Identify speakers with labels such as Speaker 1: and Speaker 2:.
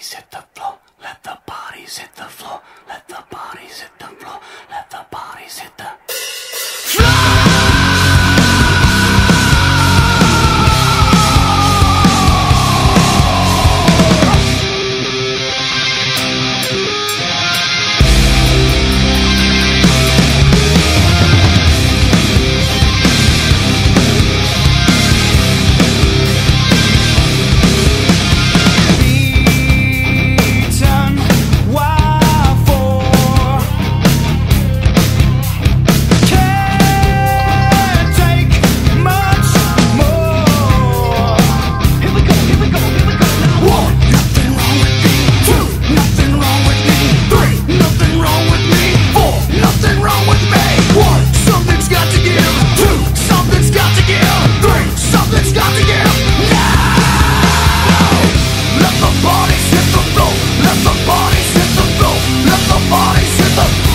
Speaker 1: bodies hit the floor. Let the bodies hit the floor. Let the bodies hit the floor. Let the bodies hit the bodies hit the